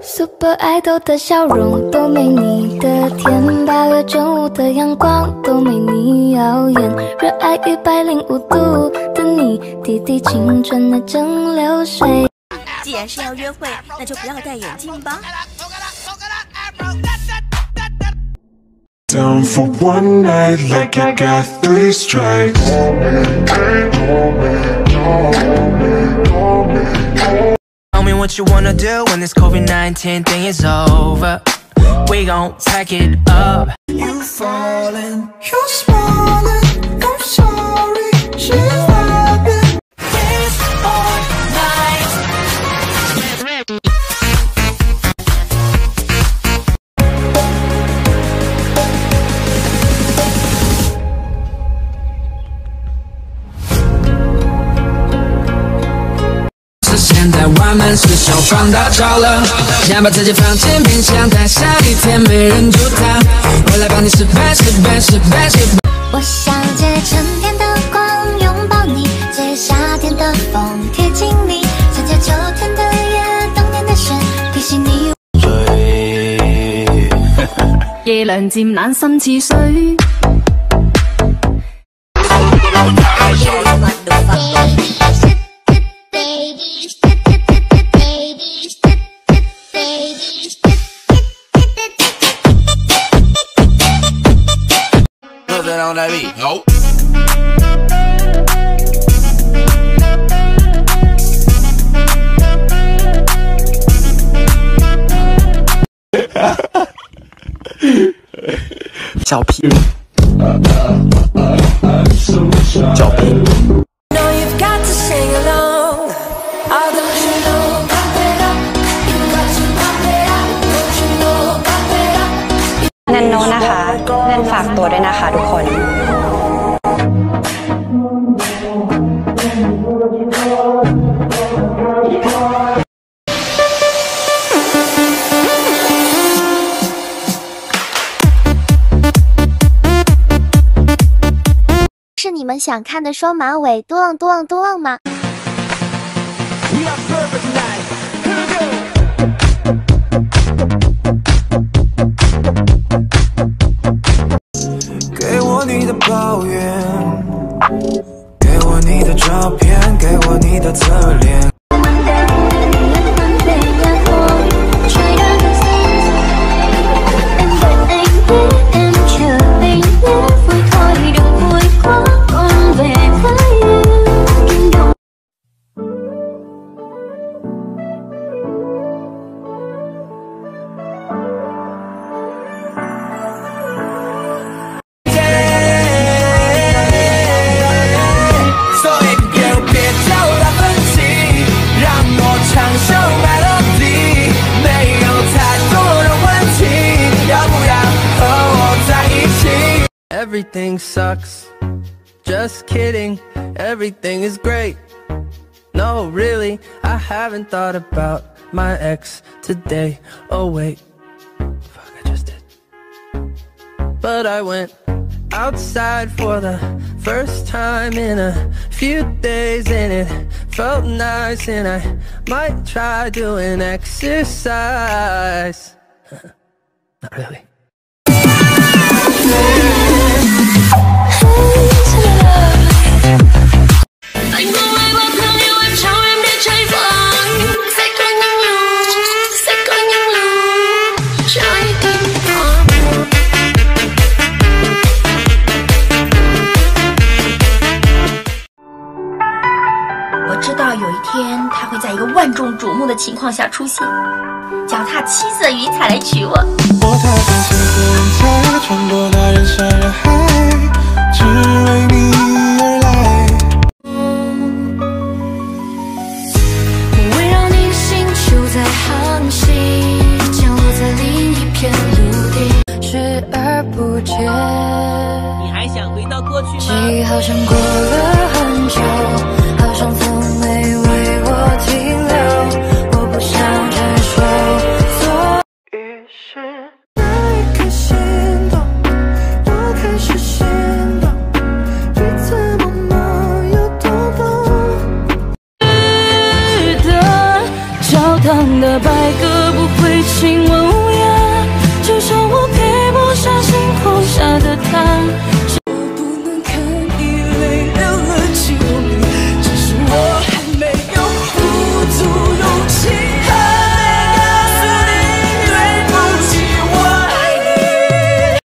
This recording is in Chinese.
Super Idol 的笑容都没你的甜，8月正午的阳光都没你耀眼，热爱105度的你，滴滴青春的蒸馏水。 既然是要约会，那就不要戴眼镜吧。 Down for one night like I got 3 strikes. Tell me what you wanna do when this COVID-19 thing is over. We gon' pack it up. You falling, you're smiling. I'm sorry, she's laughing. It's all night. Ready. 现在外门是手放大招了，先把自己放进冰箱，待下一天没人煮它，我来帮你失败。 我想借春天的光拥抱你，借夏天的风贴近你，想借秋天的夜，冬天的雪提醒你。 夜涼漸冷心似水。 On that beat. Nope. Xiao Pi. Xiao Pi. No, you've got to sing along. Oh, don't you know? Pump it up. You got to pump it up. Don't you know? Pump it up. แนนโนนะคะแนนฝากตัวด้วยนะคะทุกคน是你们想看的双马尾多浪多浪多浪吗？ 给我你的抱怨，给我你的照片，给我你的侧脸。 Everything sucks. Just kidding. Everything is great. No, really, I haven't thought about my ex today. Oh wait, fuck, I just did. But I went outside for the first time in a few days, and it felt nice, and I might try doing exercise. Not really. 我知道有一天他会在一个万众瞩目的情况下出现，脚踏7色云彩来娶我。 我踏上7色云彩，穿过那人山人海，只为你而来。 围绕你星球在航行，降落在另一片陆地，视而不见。 你还想回到过去记吗？ 忆好像过了很久，好像风没为我停留，我不想承受。于是那一刻心动，我开始心动，彼此默默又动动。的教堂的白鸽不会心问